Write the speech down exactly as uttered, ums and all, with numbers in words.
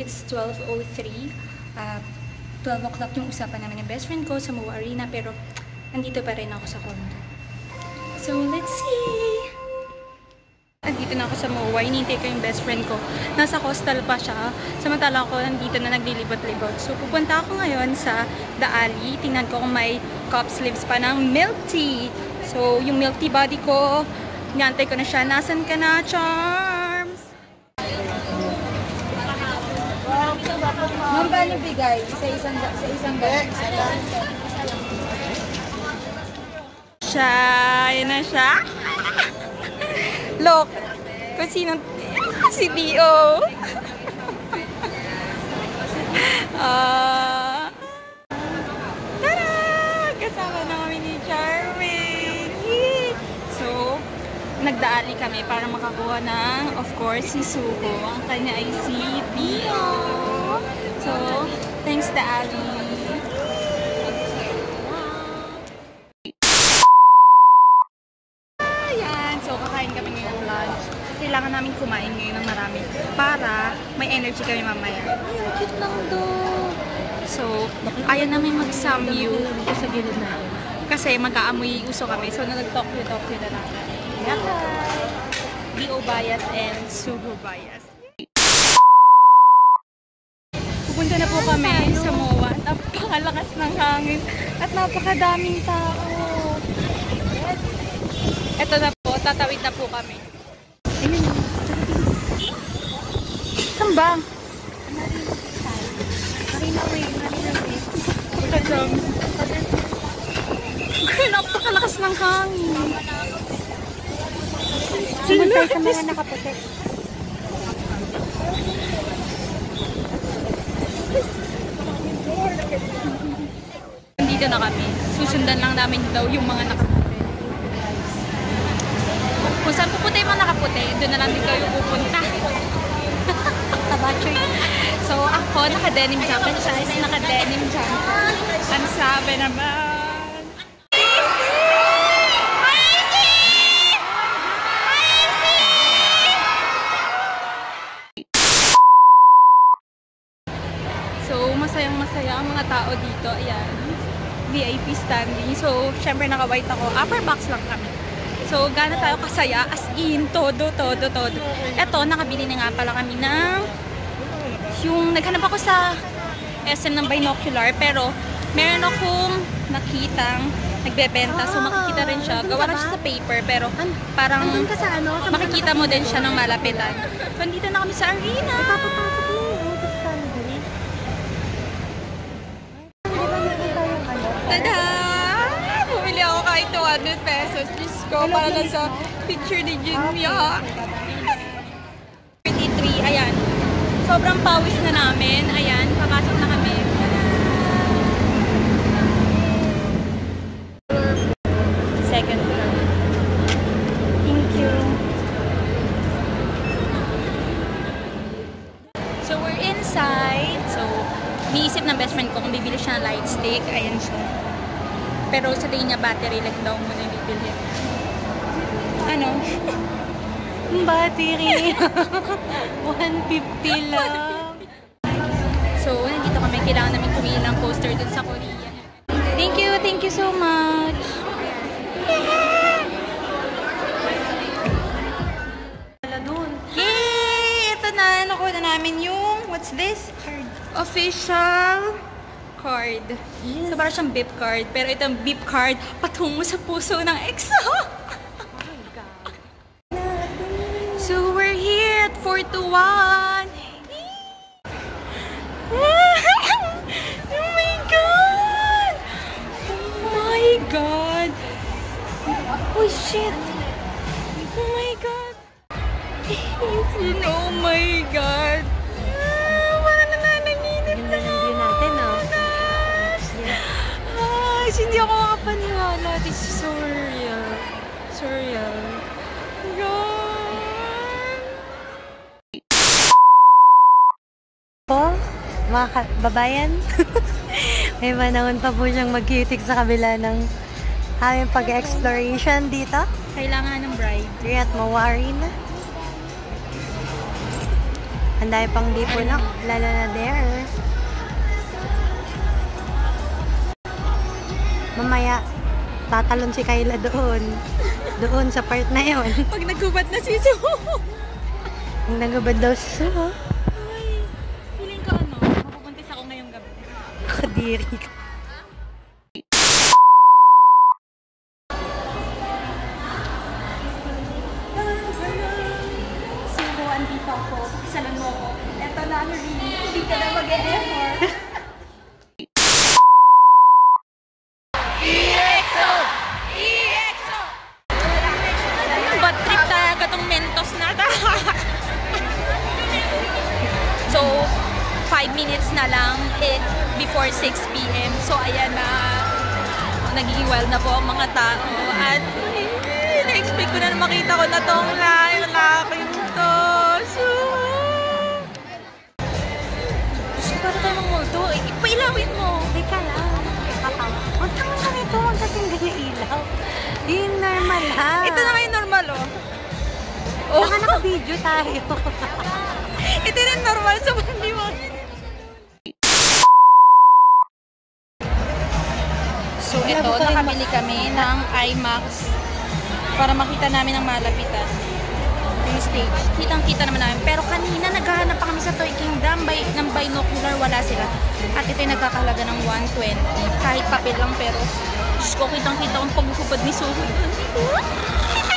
it's twelve oh three. Uh, twelve o'clock yung usapan namin ng best friend ko sa Moa Arena, pero nandito pa rin ako sa condo. So, let's see! Nandito na ako sa Moa, hinihintay ko yung best friend ko. Nasa hostel pa siya, samantala ako nandito na naglilibot-libot. So, pupunta ako ngayon sa The Alley. Tingnan ko kung may cup sleeves pa ng milk tea. So, yung milk tea body ko, hinihintay ko na siya. Nasaan ka na, Charms? Ma'am, paano bigay? Sa isang sa isang bag? Siya, yun na siya. Look, kung sino, si Dio. uh, Tada! Kasama na kami ni Charming. So, nagdaali kami para makakuha ng, of course, si Suho. Ang kanya ay si Dio. So, thanks to Ali. Ayan. So, kakain kami ngayon ng lunch. Kailangan namin kumain ngayon ng marami para may energy kami mamaya. Cute lang do. So, ayaw namin mag-samyu sa gilid natin. Kasi mag-aamoy uso kami. So, nag-talk-talk-talk na lang. B O bias and Suho bias. Pupunta na po kami sa Moa. Napakalakas ng hangin at napakadaming tao. Ito na po, tatawid na po kami. Ayun. Saan ba? Marina Way, Marina Way. Pagkadam. Napakalakas ng hangin. Sumantay sa mga nakaputi. Nandito na kami. Susundan lang namin daw yung mga nakaputi. Kung saan pupunta yung mga nakaputi, doon na lang din kayo pupunta. Tabachoy. So ako, naka-denim jacket. Siya is naka-denim jacket. Ang sabi naman. Masayang-masaya ang mga tao dito. Ayan. V I P standing. So, syempre naka-white ako. Upper box lang kami. So, gaano tayo kasaya? As in, todo, todo, todo. Eto, nakabili na nga pala kami ng yung naghanap ako sa S M ng binocular. Pero, meron akong nakitang nagbebenta. So, makikita rin siya. Gawa lang siya sa paper. Pero, parang makikita mo din siya ng malapitan. So, dito na kami sa arena. Tada! Bumili ako kahit two hundred pesos. Diyos ko, para lang sa picture ni Junya. thirty-three, ayan. Sobrang pawis na namin. Ayan, papasok na kami. Second floor. Thank you. So, we're inside. So, niisip ng best friend ko kung bibili siya ng light stick. Ayan siya. Pero sa tingin niya battery like daw muna yung bibili. Ano? Battery. one fifty lang. So, nandito kami. Kailangan namin pumili ng poster dun sa Korea. Thank you. Thank you so much. Wala dun. Yay! Ito na. Nakuha na namin yung what's this? Card. Official card. Yes. So, parang siyang beep card. Pero itong beep card patungo sa puso ng Exol. Oh my God. So, we're here at four to one. Oh my God! Oh my God! Oh shit! Oh my God! Oh my God! Hindi ako makapaniwala. This is so real. So real. God! Po, mga babayan, may manahon pa po siyang mag-cutic sa kabila ng aming pag-exploration dito. Kailangan ng bride. We're at Moa Arena. Ang dami pang lipo na, lalo na there. Mamaya, tatalon si Kayla doon. Doon sa part na yon. Pag nagubad na si Suho. Ang nagubad daw si Suho. Ay, feeling ko ano, mapupuntis ako ngayong gabi. Kadiri ka. Suho, andito ako. Isalan mo ako. Eto na, really. Hindi ka na mag-e-effort. EXol! EXol! Bad trip talaga tong Mentos na ta. So, five minutes na lang eh, before six p m So, ayan na. Nagiging wild na po ang mga tao. At eh, na-expect ko na makita ko na tong live. Laking to. So, gusto para tayo mga multo. Ipailawin mo. Teka lang. Katawa. Huwag kang lang ito. Huwag kasing ganyan ilaw. Yung normal ha. Ito na nga yung normal, oh. Oh. Saka naka-video tayo. Ito na yung normal, so hindi mo. So, ito, nakabili kami ng IMAX para makita namin ang malapitan. Yung stage. Kitang-kita naman namin. Pero kanina, naghahanap pa kami sa Toy Kingdom by, ng binocular, wala sila. At ito yung nagkakalaga ng one twenty. Kahit papel lang, pero Diyos ko, kitang-kita ang pagkukupad ni Suho.